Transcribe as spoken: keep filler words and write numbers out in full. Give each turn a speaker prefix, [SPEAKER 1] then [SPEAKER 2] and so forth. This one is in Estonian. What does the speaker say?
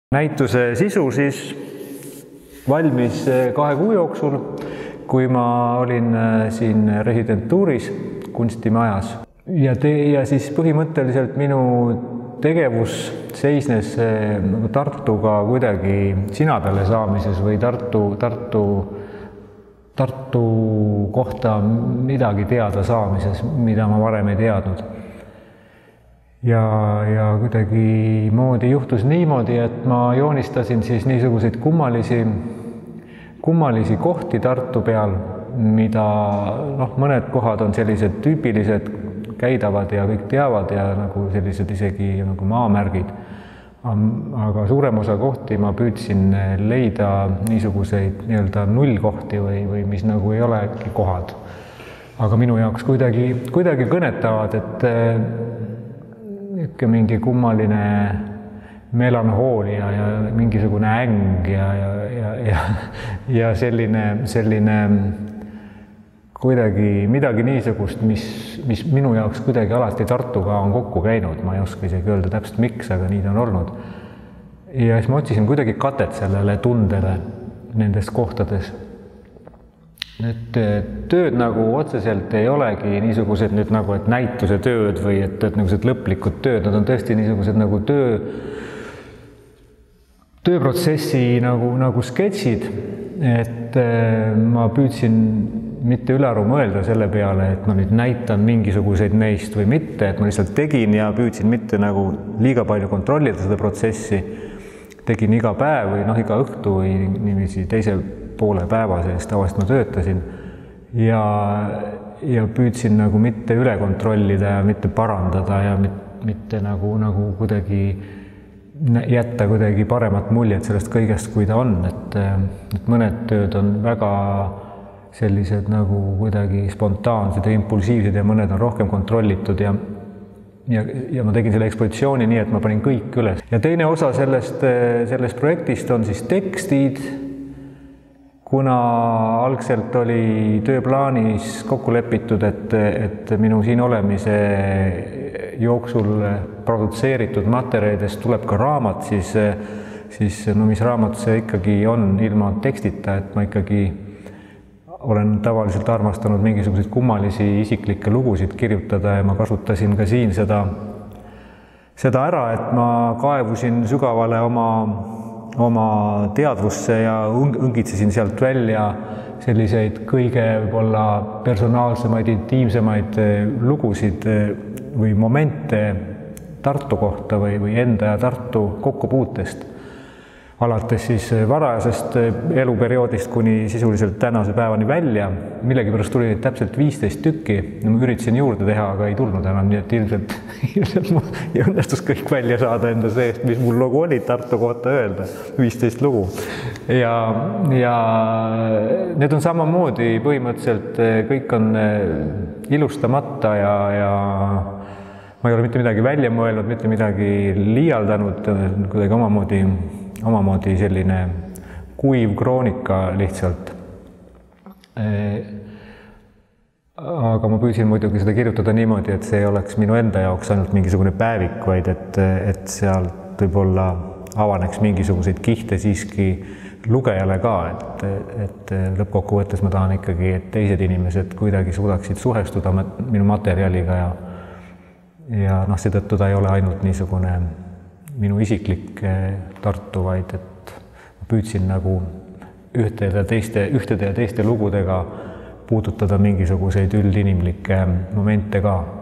[SPEAKER 1] Näituse sisu siis valmis kahe kuu jooksul, kui ma olin siin residentuuris kunstimajas. Ja, te, ja siis põhimõtteliselt minu tegevus seisnes Tartuga kuidagi sina peale saamises või Tartu, Tartu, Tartu kohta midagi teada saamises, mida ma varem ei teadnud. Ja, ja kuidagi moodi juhtus niimoodi, et ma joonistasin siis niisuguseid kummalisi, kummalisi kohti Tartu peal, mida noh, mõned kohad on sellised tüüpilised, käidavad ja kõik teavad ja nagu sellised isegi nagu maamärgid. Aga suurem osa kohti ma püüdsin leida niisuguseid nii-öelda nullkohti või, või mis nagu ei olegi kohad. Aga minu jaoks kuidagi, kuidagi kõnetavad, et ikka mingi kummaline melanhoolia ja mingisugune äng ja, ja, ja, ja, ja selline, selline kuidagi midagi niisugust, mis, mis minu jaoks kuidagi alati Tartuga on kokku käinud. Ma ei oska isegi öelda täpselt miks, aga nii ta on olnud. Ja siis ma otsisin kuidagi katet sellele tundele nendes kohtades. Nüüd tööd nagu otseselt ei olegi niisugused nüüd nagu, et näituse tööd või et, et niisugused lõplikud tööd, nad on tõesti niisugused nagu töö, tööprotsessi nagu, nagu sketšid, et ma püüdsin mitte ülearu mõelda selle peale, et ma nüüd näitan mingisuguseid neist või mitte, et ma lihtsalt tegin ja püüdsin mitte nagu liiga palju kontrollida seda protsessi, tegin iga päev või noh, iga õhtu või niiviisi teise poole päeva sees tavaliselt ma töötasin ja, ja püüdsin nagu mitte üle kontrollida ja mitte parandada ja mitte, mitte nagu, nagu kuidagi jätta kuidagi paremat muljet sellest kõigest, kui ta on, et, et mõned tööd on väga sellised nagu kuidagi spontaansed ja impulsiivsed ja mõned on rohkem kontrollitud ja Ja, ja ma tegin selle ekspositsiooni nii, et ma panin kõik üles. Ja teine osa sellest, sellest projektist on siis tekstid, kuna algselt oli tööplaanis kokku lepitud, et, et minu siin olemise jooksul produtseeritud materjalidest tuleb ka raamat, siis, siis no mis raamat see ikkagi on ilma tekstita, et ma ikkagi olen tavaliselt armastanud mingisuguseid kummalisi isiklikke lugusid kirjutada ja ma kasutasin ka siin seda, seda ära, et ma kaevusin sügavale oma, oma teadvusse ja õngitsesin sealt välja selliseid kõige võib-olla personaalsemaid, intiimsemaid lugusid või momente Tartu kohta või, või enda ja Tartu kokkupuutest. Alates siis varajasest eluperioodist kuni sisuliselt tänase päevani välja. Millegipärast tuli neid täpselt viisteist tükki. Ma üritasin juurde teha, aga ei tulnud enam, nii et ilmselt, ilmselt mul ei õnnestus kõik välja saada enda seest, mis mul lugu oli Tartu kohta öelda. viisteist lugu. Ja, ja need on samamoodi põhimõtteliselt, kõik on ilustamata ja, ja ma ei ole mitte midagi välja mõelnud, mitte midagi liialdanud, kuidagi omamoodi omamoodi selline kuiv kroonika lihtsalt. Aga ma püüdsin muidugi seda kirjutada niimoodi, et see oleks minu enda jaoks ainult mingisugune päevik, vaid et, et sealt võib-olla avaneks mingisuguseid kihte siiski lugejale ka, et, et lõppkokkuvõttes ma tahan ikkagi, et teised inimesed kuidagi suudaksid suhestuda minu materjaliga ja, ja noh, seetõttu ta ei ole ainult niisugune minu isiklik Tartu, vaid et ma püüdsin nagu ühtede ja teiste, ühtede ja teiste lugudega puudutada mingisuguseid üldinimlikke momente ka.